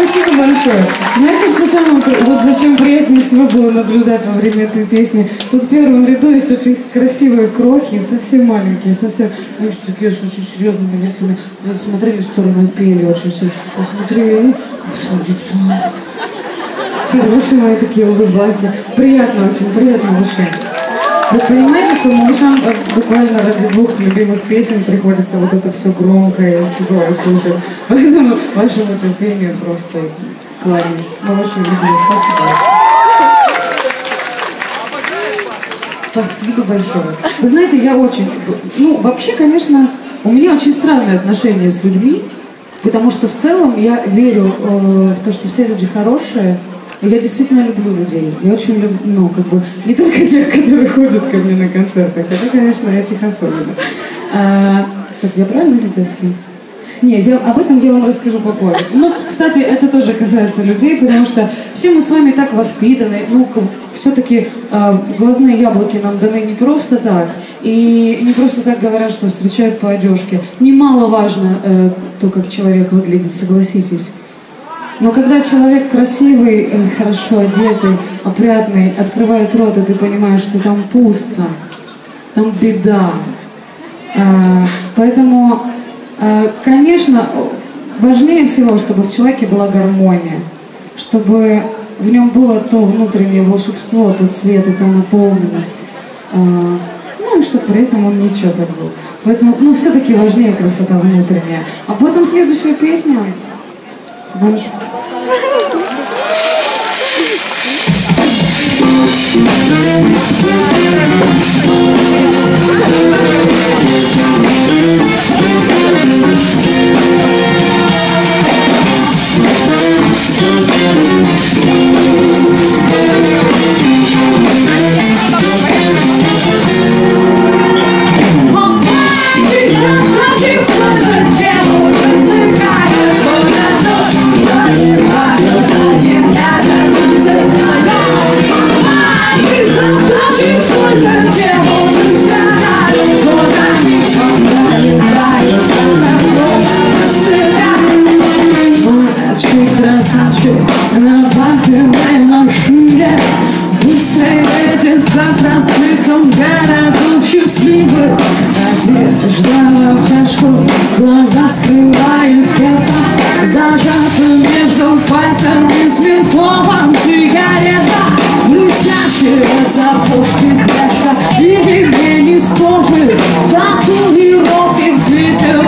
спасибо большое. Знаете, что самое, вот зачем приятнее всего было наблюдать во время этой песни? Тут в первом ряду есть очень красивые крохи, совсем маленькие, совсем. Они все такие с очень серьезными лицами. Смотрели в сторону и пели очень сильно. Посмотри, как садится. Хорошие мои такие улыбаки. Приятно очень, приятно малыши. Вы понимаете, что малышам буквально ради двух любимых песен приходится вот это все громкое и чужое слушать. Поэтому вашему терпению просто кланяюсь. Малыши, любимые, спасибо. Спасибо большое. Вы знаете, я очень... Ну, вообще, конечно, у меня очень странное отношение с людьми, потому что в целом я верю в то, что все люди хорошие. Я действительно люблю людей. Я очень люблю, ну, как бы, не только тех, которые ходят ко мне на концертах. Это, конечно, этих особенно. Так, я правильно сейчас? Нет, об этом я вам расскажу попозже. Ну, кстати, это тоже касается людей, потому что все мы с вами так воспитаны. Ну, все-таки глазные яблоки нам даны не просто так. И не просто так говорят, что встречают по одежке. Немаловажно то, как человек выглядит, согласитесь. Но когда человек красивый, хорошо одетый, опрятный, открывает рот, и ты понимаешь, что там пусто, там беда. Поэтому, конечно, важнее всего, чтобы в человеке была гармония, чтобы в нем было то внутреннее волшебство, тот цвет и та наполненность. Ну и чтобы при этом он не чёрт был. Поэтому, ну, все-таки важнее красота внутренняя. А потом следующая песня. Вот. На папиной машине выстроит как раскрытым городом счастливый. Одежда в обтяжку, глаза скрывает кепка, зажата между пальцами с ментолом сигарета. Блестящие сапожки, пряжка и ремень из кожи, татуировки в цвете